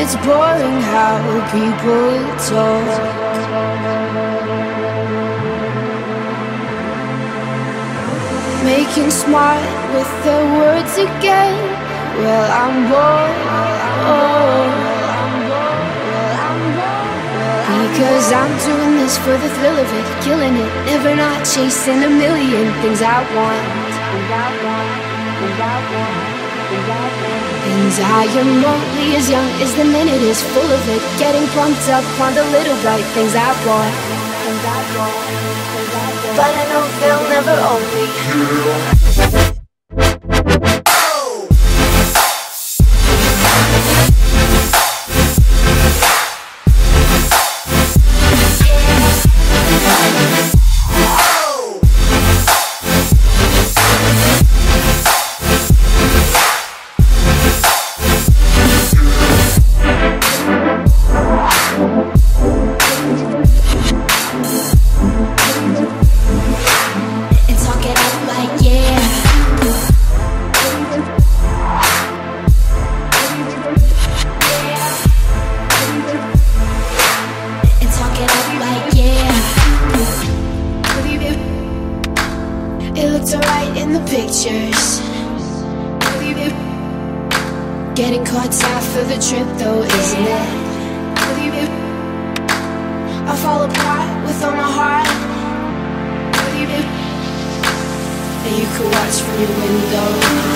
it's boring how people talk. Making smart with their words again. Well, I'm bored. Because I'm doing this for the thrill of it, killing it, never not chasing a million things I want. And I am only as young as the minute is full of it, getting pumped up on the little bright things I want. But I know they'll never own me. It looked alright in the pictures. Getting caught half for the trip though, isn't it? I fall apart with all my heart. And you could watch from your window.